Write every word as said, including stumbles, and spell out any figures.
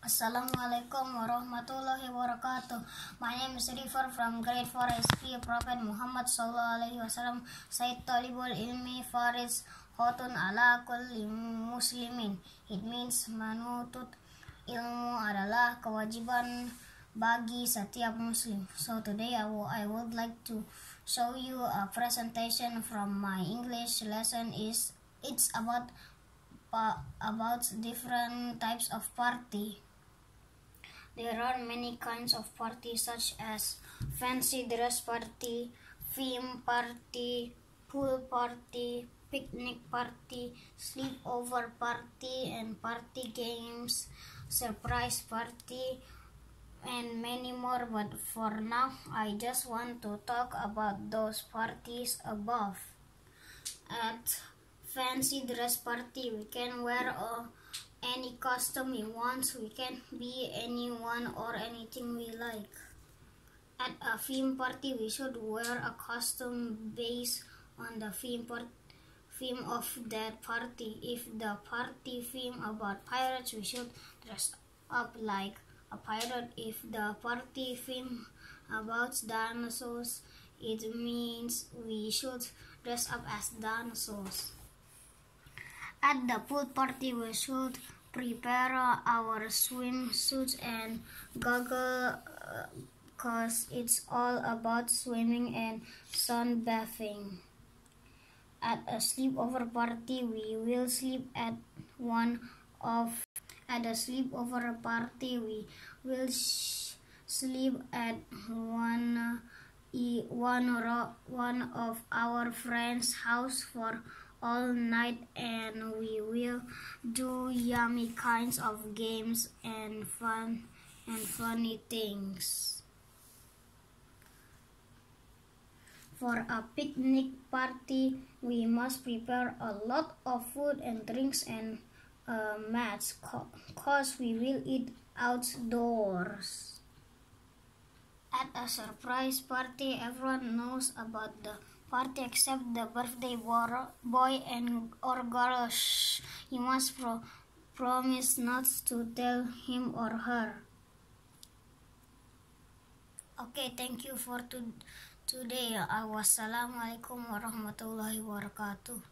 Assalamualaikum warahmatullahi wabarakatuh. My name is River from grade four S P. Prophet Muhammad sallallahu alaihi wasallam said talibul ilmi faris hotun ala kulli muslimin. It means menuntut ilmu adalah kewajiban bagi setiap muslim. So today I, I would like to show you a presentation from my English lesson. Is it's about about different types of party. There are many kinds of parties such as fancy dress party, theme party, pool party, picnic party, sleepover party, and party games, surprise party, and many more. But for now, I just want to talk about those parties above. At fancy dress party, we can wear a any costume we want. We can be anyone or anything we like. At a theme party, we should wear a costume based on the theme, theme of that party. If the party theme about pirates, we should dress up like a pirate. If the party theme about dinosaurs, it means we should dress up as dinosaurs. At the pool party, we should prepare our swimsuits and goggles, cause it's all about swimming and sunbathing. At a sleepover party, we will sleep at one of at a sleepover party we will sleep at one one one of our friends' house for all night, and we will do yummy kinds of games and fun and funny things. For a picnic party, we must prepare a lot of food and drinks and uh, mats, cause we will eat outdoors. At a surprise party, everyone knows about the party except the birthday boy and or girl. Shh, you must pro promise not to tell him or her. Okay, thank you for to today. Wassalamualaikum warahmatullahi wabarakatuh.